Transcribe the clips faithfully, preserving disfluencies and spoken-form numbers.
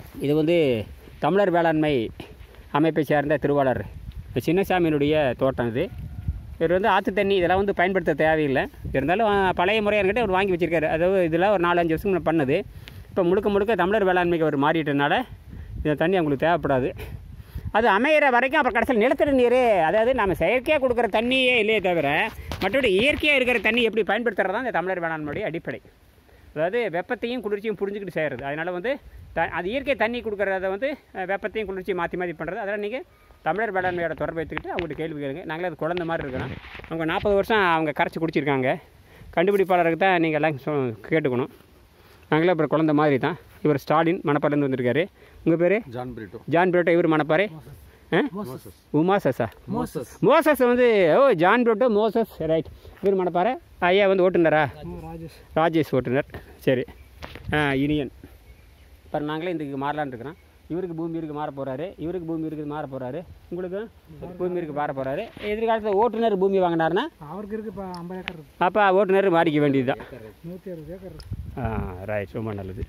இது வந்து தமிழர் வேளாண்மை அமைப்பை சேர்ந்த திருவாளர் சின்னசாமியினுடைய தோட்டம். இது இவர் வந்து ஆற்று தண்ணி இதெல்லாம் வந்து பயன்படுத்த தேவையில்லை. இருந்தாலும் பழைய முறையான்கிட்ட அவர் வாங்கி வச்சுருக்காரு. அதாவது இதெல்லாம் ஒரு நாலஞ்சு வருஷம் பண்ணது. இப்போ முழுக்க முழுக்க தமிழர் வேளாண்மைக்கு அவர் மாறிட்டனால இந்த தண்ணி அவங்களுக்கு தேவைப்படாது. அது அமையிற வரைக்கும் அப்புறம் கடைசியில் நிலத்தடி நீர், அதாவது நம்ம செயற்கையாக கொடுக்குற தண்ணியே இல்லையே தவிர மற்றபடி இயற்கையாக இருக்கிற தண்ணி எப்படி பயன்படுத்துகிறது தான் இந்த தமிழர் வேளாண்மையுடைய அடிப்படை. அதாவது வெப்பத்தையும் குளிர்ச்சியும் புரிஞ்சுக்கிட்டு செய்கிறது. அதனால் வந்து த அது இயற்கை தண்ணி கொடுக்குறத வந்து வெப்பத்தையும் குளிர்ச்சியும் மாற்றி மாற்றி பண்ணுறது. அதனால் நீங்கள் தமிழர் வேளாண்மையோட தொடர்பு எடுத்துக்கிட்டு அவங்கள்ட்ட கேள்வி கேளுங்க. நாங்களே அது குழந்தை மாதிரி இருக்கிறோம். அவங்க நாற்பது வருஷம் அவங்க கரைச்சி குடிச்சிருக்காங்க. கண்டுபிடிப்பாளருக்கு தான் நீங்கள் எல்லாம் சொ கேட்டுக்கணும். நாங்களே அப்புறம் குழந்தை மாதிரி தான். இவர் ஸ்டாலின் மணப்பாறையிலேருந்து வந்திருக்காரு. உங்கள் பேர்? John Brito. John Brito. இவர் மணப்பாறை. உமாசஸா? மோசஸ். மோசஸ் வந்து ஓ ஜான் பிரிட்டோ மோசஸ், ரைட். இவர் மணப்பாறை. ஐயா வந்து ஓட்டுநரா? ராஜேஷ். ராஜேஷ் ஓட்டுநர். சரி. இனியன். இப்போ நாங்களே இதுக்கு மாறலான்னு இருக்கிறோம். இவருக்கு பூமி இருக்கு மாற போகிறாரு, இவருக்கு பூமி இருக்குது மாற போகிறாரு, உங்களுக்கு பூமி இருக்கு மாற போகிறாரு. எதிர்காலத்தில் ஓட்டுநர் பூமி வாங்கினாருன்னா அவருக்கு இருக்குது இப்போ ஐம்பது ஏக்கர். அப்போ ஓட்டுநர் மாறிக்க வேண்டியது தான். நூற்றி அறுபது ஏக்கர். ஆ ரைட், ரொம்ப நல்லது.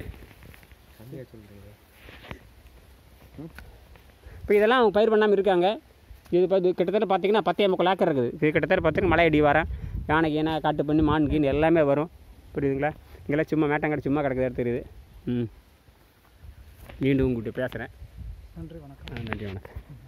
இப்போ இதெல்லாம் அவங்க பயிர் பண்ணாமல் இருக்காங்க. இது இப்போ இது கிட்டத்தட்ட பார்த்தீங்கன்னா பத்தே முக்கால் ஏக்கர் இருக்குது. இது கிட்டத்தட்ட பார்த்தீங்கன்னா மலை அடி வரம், யானைக்கு ஏன்னா காட்டு பண்ணி மான் கீன் எல்லாமே வரும். புரியுதுங்களா? இங்கெல்லாம் சும்மா மேட்டங்காடு சும்மா கிடக்குது தெரியுது. ம் மீண்டும் உங்கள்கிட்ட பேசுகிறேன். நன்றி வணக்கம். நன்றி வணக்கம்.